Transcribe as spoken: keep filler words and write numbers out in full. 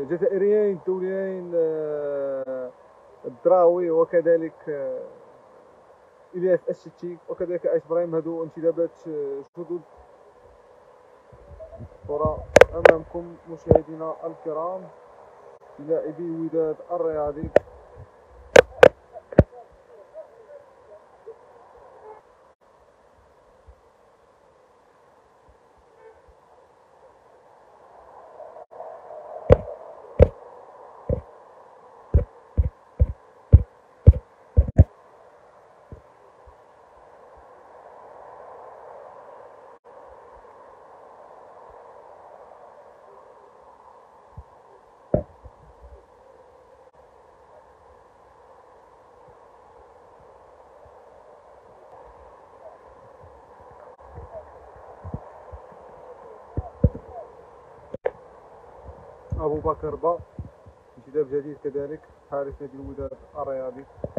جزائريين دوليين الدراوي وكذلك إلياس الشتي وكذلك عيش إبراهيم. هذو انتدابات جدد. كرة أمامكم مشاهدينا الكرام لاعبي الوداد الرياضي. أبو بكر با انتداب جديد كذلك حارس نادي الوداد الرياضي.